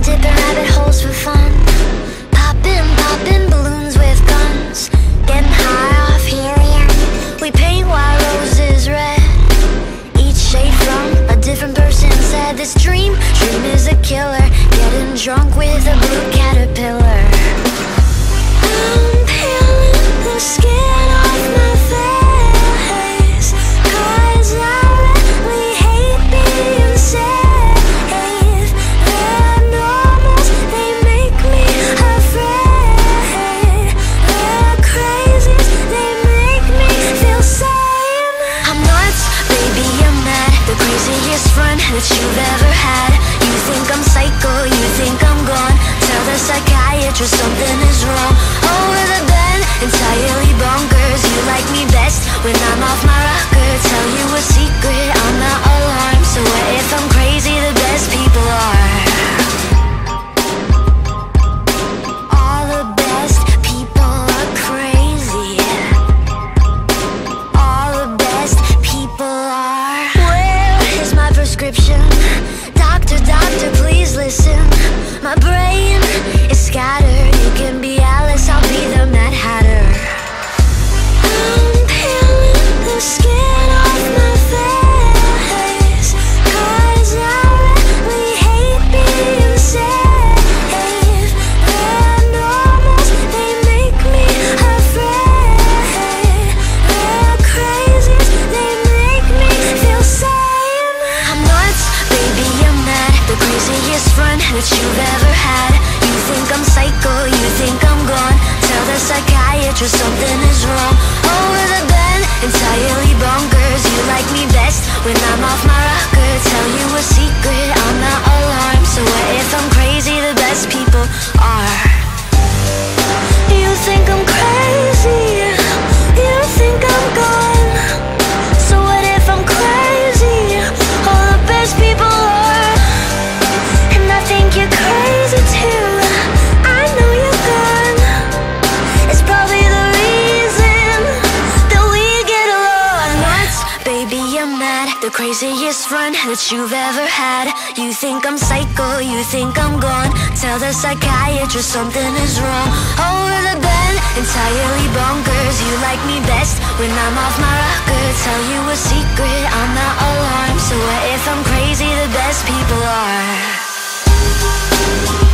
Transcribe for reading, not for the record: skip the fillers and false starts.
dipping rabbit holes for fun. Popping balloons with guns. Getting high off helium. We paint white roses red. Each shade from a different person said this dream is a killer. Getting drunk with a blue caterpillar. I'm peeling the skin off my face, 'cause I really hate being safe. The normals, they make me afraid. The crazies, they make me feel sane. I'm nuts, baby, I'm mad. The craziest friend that you've ever had. You think I'm psycho, you think I'm gone. Tell the psychiatrist something is wrong. Over the bed, entirely bonkers. You like me best when I'm off my rocker. Tell you a secret, I'm not alarmed. So what if I'm crazy? The best people are. All the best people are crazy. All the best people are. Where is my prescription? Doctor, please listen. My brain is scattered. You can be Alice, I'll be the Mad Hatter. I'm peeling the skin off my face, 'cause I really hate being safe. The normals, they make me afraid. The crazies, they make me feel sane. I'm nuts, baby, I'm mad. The craziest friend that you've ever had. You think I'm psycho, you think I'm gone. Tell the psychiatrist something is wrong. Over the bed, entirely bonkers. You like me best when I'm off my rocker. Tell you a secret, I'm not alarmed. So what if I'm crazy? The best people are. You think I'm crazy, you think I'm gone. So what if I'm crazy? All the best people are. And I think you're crazy too. I know you're gone. It's probably the reason that we get along. Nuts, baby, I'm mad. The craziest friend that you've ever had. You think I'm psycho, you think I'm gone. Tell the psychiatrist something is wrong. Over the bed, entirely bonkers. You like me best when I'm off my rocker. Tell you a secret, I'm not alarmed. So what if I'm crazy? The best people are.